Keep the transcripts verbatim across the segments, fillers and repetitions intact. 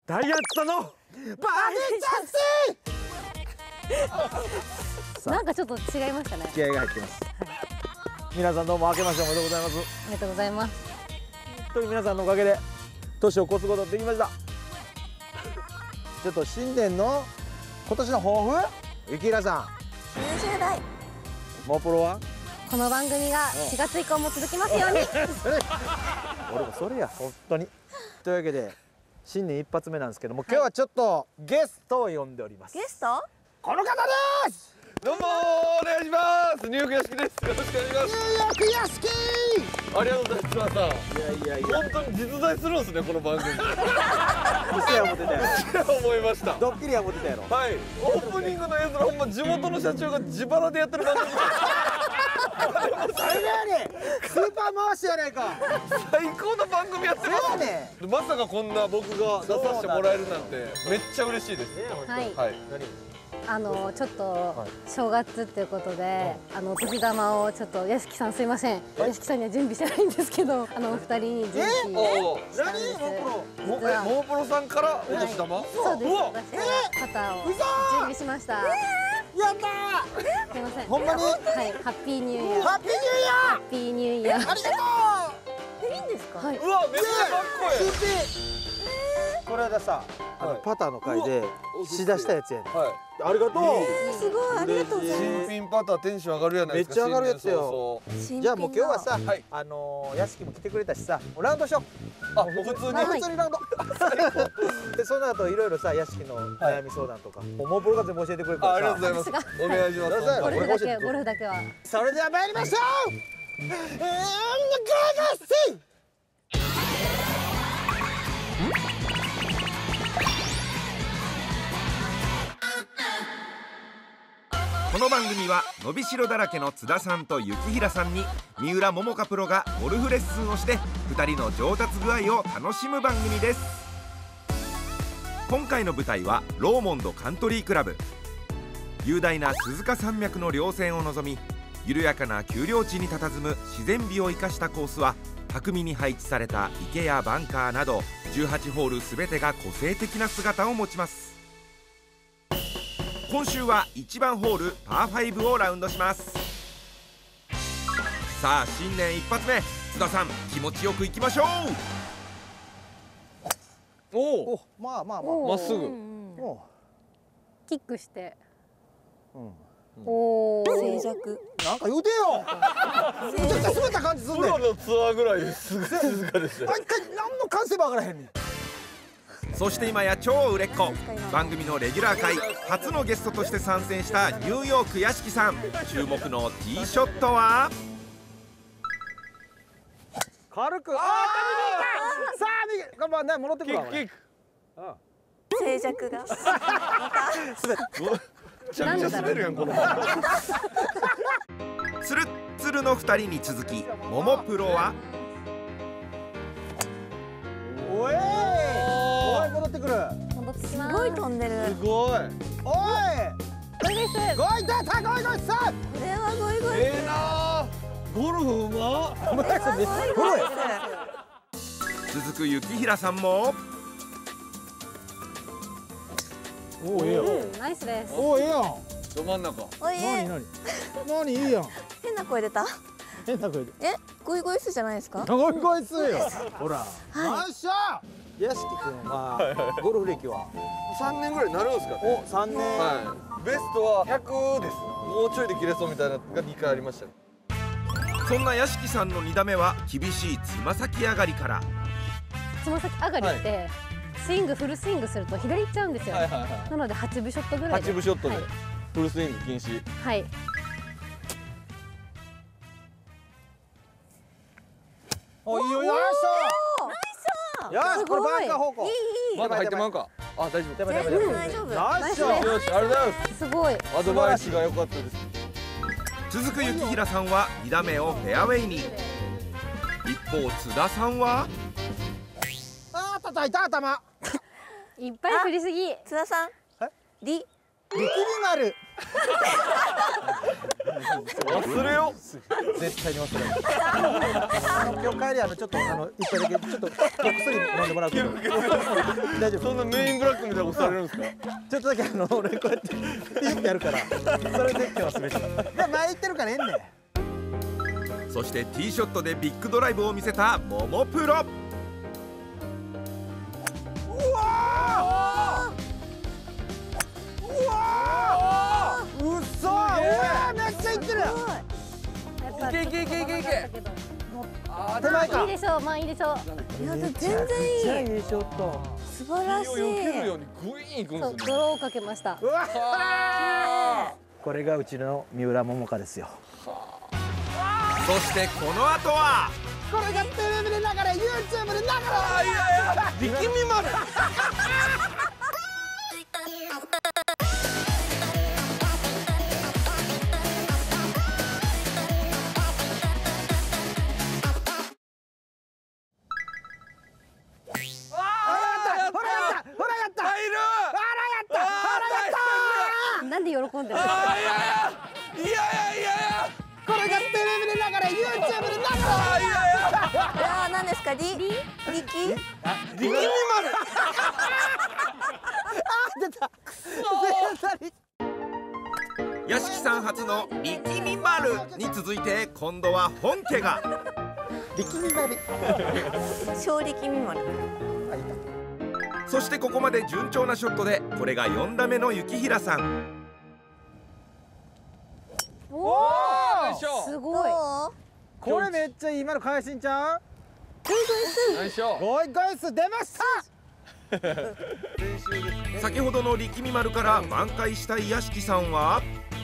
ダイアンツとのバーデンチャンスなんかちょっと違いましたね。 気合が入ってます、はい、皆さんどうも明けましておめでとうございます。 ありがとうございます。 本当に皆さんのおかげで年を越すことができました。ちょっと新年の今年の抱負、ゆきひらさん。 きゅうじゅうだい。 もうプロはこの番組がしがつ以降も続きますように。 俺もそれや本当に。というわけで新年一発目なんですけども、今日はちょっとゲストを呼んでおります。 ゲスト？ この方です。 どうもお願いします。ニューヨーク屋敷です。よろしくお願いします。 ニューヨーク屋敷。 ありがとうございます。津田さん。 いやいやいや。 本当に実在するんですねこの番組。 嘘や思ってたやろ。 思いました。 ドッキリや思ってたやろ。 はい。オープニングの映像ほんま地元の社長が自腹でやってる番組。 あれだよね。スーパー回しやないか。 最高の番組やってます。 そうね。 まさかこんな僕が出させてもらえるなんてめっちゃ嬉しいです。 はい。 はい。 あのちょっと正月っていうことで、あのお年玉をちょっと屋敷さんすいません、屋敷さんには準備してないんですけど、あのお二人に準備したんです。 モープロさんからお年玉？ そうです。私が肩を準備しました。 やったー。 すいません。 ほんまに？ はい、ハッピーニューイヤー。 ハッピーニューイヤー。 ハッピーニューイヤー。 ありがとう。 いいんですか？ はい。 うわめっちゃかっこいい。 この間さ、あのパターの会でしだしたやつやね。 はい。 ありがとう。 すごい、ありがとうございます。 新品パターテンション上がるやないですか。 めっちゃ上がるやつよ。じゃあもう今日はさ、 はい、 あの屋敷も来てくれたしさ、ラウンドしよう。 あ、もう普通に普通にラウンド。でその後いろいろさ屋敷の悩み相談とか、もうモープロが全部教えてくれるからさ。 ありがとうございます。お願いします。 ゴルフだけゴルフだけは。 それでは参りましょう。えー、ガーガーこの番組は伸びしろだらけの津田さんと幸平さんに三浦桃香プロがゴルフレッスンをしてふたりの上達具合を楽しむ番組です。今回の舞台はローモンドカントリークラブ。雄大な鈴鹿山脈の稜線を望み、緩やかな丘陵地に佇む自然美を生かしたコースは巧みに配置された池やバンカーなどじゅうはちホール全てが個性的な姿を持ちます。今週はいちばんホールパーファイブをラウンドします。さあ新年一発目、津田さん気持ちよくいきましょう。 おお、 まあまあまあまっすぐキックして、 おお、静寂。 なんか言うてよ。めちゃくちゃ滑った感じすんねん。 プロのツアーぐらいすぐ静かでしたよ。 毎回何の完成も上がらへんねん。 そして今や超売れっ子、番組のレギュラー回初のゲストとして参戦したニューヨーク屋敷さん。注目のティーショットは軽く、ああさあ右、頑張って戻ってくるわ。 キック静寂が。 めちゃくちゃ滑るやんこの。 つるっつるのふたりに続き、ももプロはおいおい戻ってくる。 戻ってきます。 すごい飛んでる。 すごい。 おいこれです。 ゴイたたゴイゴイさこれはゴイゴイ。 ええな。ゴルフうま。 お前さね、ほら続く幸平さんもおおええやん。 ナイスです。 おおええやん。 ど真ん中。 おいえ。 何何何いいやん。 変な声出た。 変な声で。 え、ゴイゴイスじゃないですか。 ゴイゴイすよ。ほら。よっしゃ。屋敷君はゴルフ歴は三年ぐらいになるんですかね。 お三年。 はい。ベストはひゃくです。もうちょいで切れそうみたいなのがにかいありましたね。 そんな屋敷さんのに打目は厳しいつま先上がりから。 つま先上がりって、スイングフルスイングすると左行っちゃうんですよ。 はいはいはい。 なのではち部ショットぐらいで。 はち部ショットではいフルスイング禁止。 はい。 おいいよよっしゃ。よしこれバンカー方向。 いいいい。 まだ入ってまうか。あ、大丈夫。 全然大丈夫。 ナイスよ。 よし、ありがとうございます。 すごい。 アドバイスが良かったです。 続く幸平さんはに打目をフェアウェイに。一方津田さんはあー叩いた頭。 いっぱい振りすぎ。 津田さん。 えリ。 力になる。 忘れよ絶対に忘れないあの今日帰りあのちょっとあの一杯だけちょっとお薬飲んでもらうけど大丈夫そんなメインブラックみたいなことされるんですかちょっとだけあの俺こうやってピッてやるからそれで今日は滑ったいや前行ってるからええんねんそしてティーショットでビッグドライブを見せたももプロ。 うわうわうっそーめっちゃいってるいけいけいけいけいけあ手前かいいでしょう、まあいいでしょう。 いや全然いいいいショット素晴らしい避けるようにグイーンいくんそう、 ですね泥をかけました。 うわこれがうちの三浦桃香ですよそしてこの後はこれがテレビで流れ YouTube で流れあいやいや力みまるなんで喜んでるの？ あいやいやいやいやいやこれがテレビで流れ YouTube で流れあいやいやあー何ですかリリ力力みまる出た屋敷さん初の力み丸に続いて今度は本家が力みまり小力未満そしてここまで順調なショットでこれがよん打目の雪平さん。 およお、 いしょすごい。 どうこれめっちゃいい今の返しんちゃよいしょうゴイゴイス出ました練習ですね先ほどの力み丸から挽回したい屋敷さんは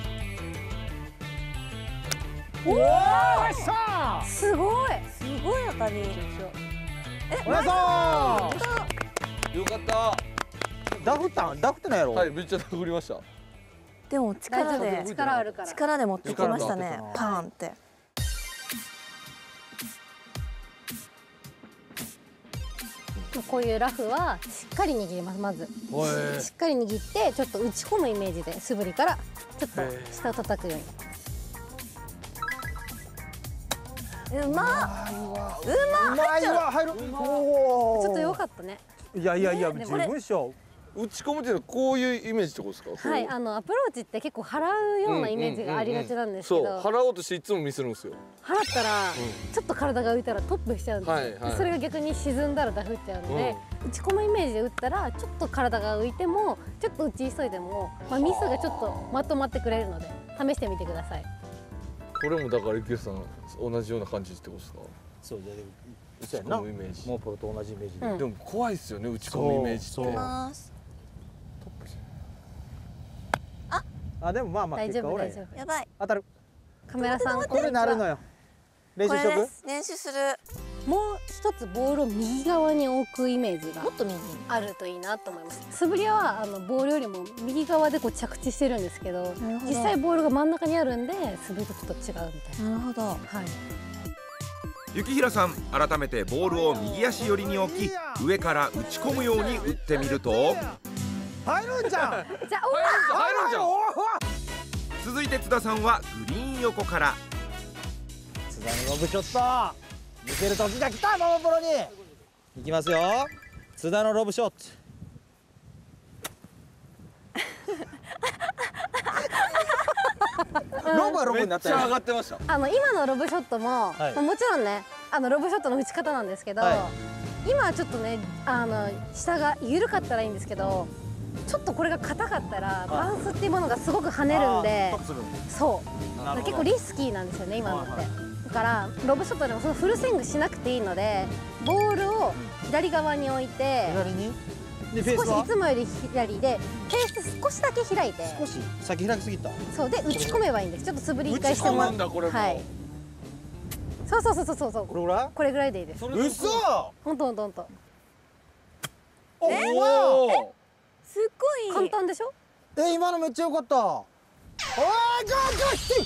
おおよっしゃすごい。 すごい当たりお願いしまよかったすダフったんダフってないやろはいめっちゃ振りましたでも力大丈で夫、力あるから。 力で持ってきましたね力でパーンってこういうラフはしっかり握ります。まずおいしっかり握ってちょっと打ち込むイメージで素振りからちょっと下を叩くように。 うまっうまいわ入るおおちょっと良かったね。 いやいやいやね十分っしょ打ち込むっていうのはこういうイメージってことですかはい、あのアプローチって結構払うようなイメージがありがちなんですけど、 そう払おうとしていつもミスるんですよ払ったら、ちょっと体が浮いたらトップしちゃうんですよ、 はいはいでそれが逆に沈んだらダフっちゃうので、打ち込むイメージで打ったらちょっと体が浮いてもちょっと打ち急いでも、まあ、ミスがちょっとまとまってくれるので試してみてください。 これもだから池さん同じような感じってことですかそうじゃ打ち込むイメージもうプロと同じイメージで、 うんでも怖いですよね打ち込むイメージってそうそうますあでもまあまあ大丈夫結果俺大丈夫。 やばい当たるカメラさんこれなるのよ練習しとくこれです練習するもう一つボールを右側に置くイメージがもっと右あるといいなと思います。素振りはあのボールよりも右側でこう着地してるんですけど、 なるほど実際ボールが真ん中にあるんで素振りとちょっと違うみたいな。 なるほどはい。 雪平さん改めてボールを右足寄りに置き上から打ち込むように打ってみると入るんじゃんじゃあ入るんじゃん続いて津田さんはグリーン横から津田のロブショット見せる時が来たママプロにいきますよ津田のロブショットロブはロブめっになったよちゃ上がってましたあの今のロブショットも、 はいまあもちろんねあのロブショットの打ち方なんですけど、 は今はちょっとねあの下が緩かったらいいんですけどちょっとこれが硬かったらバウンスっていうものがすごく跳ねるんであートップするそうなるほど結構リスキーなんですよね今のって、 はいはだからロブショットでもそのフルスイングしなくていいのでボールを左側に置いて左にでフェー少スはいつもより左でフェース少しだけ開いて少し先開きすぎたそうで打ち込めばいいんですちょっと素振り一回してもら打ち込むんだこれもはいそうそうそうそうそうそうこれぐらいこれぐらいでいいですそれ嘘ほんとほんとほんとおおわおすっごい簡単でしょえ今のめっちゃ良かったおいゴーゴーシ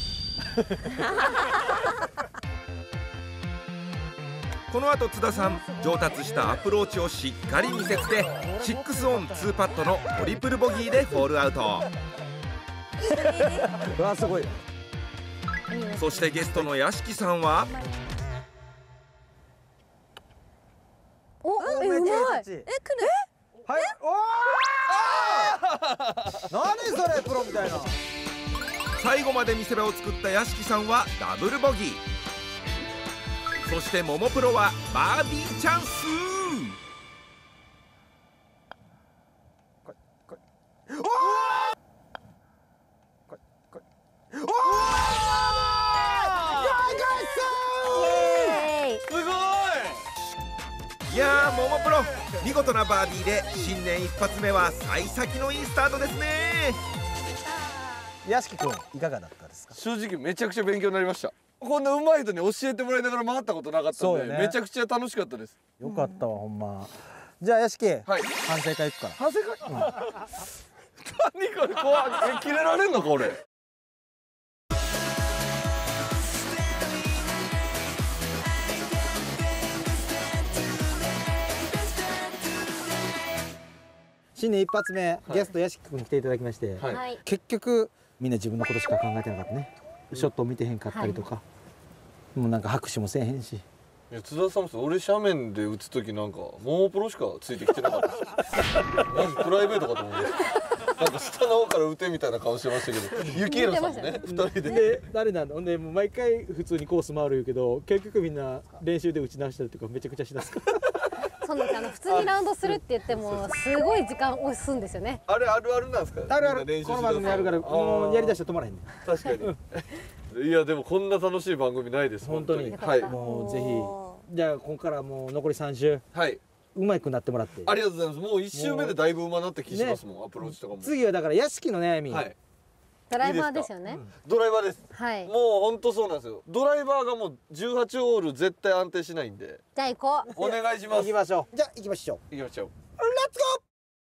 この後津田さん上達したアプローチをしっかり見せつけシックスオンツーパットのトリプルボギーでホールアウト。 うわすごいそしてゲストの屋敷さんはお、え、うまい。 え、来る。 はい。おお。何それプロみたいな。 最後まで見せ場を作った屋敷さんはダブルボギー。そしてももプロはバーディーチャンス。 すごい。 いやーももプロ見事なバーディーで新年一発目は幸先のいいスタートですね。 屋敷くんいかがだったですか。 正直めちゃくちゃ勉強になりました。こんな上手い人に教えてもらいながら回ったことなかったんで、 そうよねめちゃくちゃ楽しかったです。 よかったわほんま。じゃあ屋敷、 はい。 反省会行くから。 反省会。何これ怖い。え、切れられんのか俺。 新年一発目、ゲスト屋敷くん来ていただきまして、 はい。 はい。 結局みんな自分のことしか考えてなかったね。ショットを見てへんかったりとか、もうなんか拍手もせえへんし。 いや津田さんも俺斜面で打つ時なんかモープロしかついてきてなかったです。なんかプライベートかと思いました。なんか下の方から打てみたいな顔してましたけど、雪平さんもね二人で。 で誰なの。でもう毎回普通にコース回る言うけど、結局みんな練習で打ち直したりとかめちゃくちゃしだすから。 そうなんです。あの普通にラウンドするって言ってもすごい時間押すんですよね。 あれあるあるなんですか。 あるある。 みんな練習この番組やるから、もうやりだしたら止まらへんねん。 確かに。いやでもこんな楽しい番組ないです。 本当にはい。 もうぜおひ、じゃあここからもう残りさん周はい。 うまくなってもらって。 ありがとうございます。もう一周目でだいぶ上手なって気しますもん。アプローチとかも。 次はだから屋敷の悩み。 はい。 ドライバーですよね。 ドライバーです。 はい。 もう本当そうなんですよ。ドライバーがもうじゅうはちホール絶対安定しないんで。 じゃあ行こう。 お願いします。 行きましょう。じゃあ行きましょう。 行きましょう。 レッツゴー。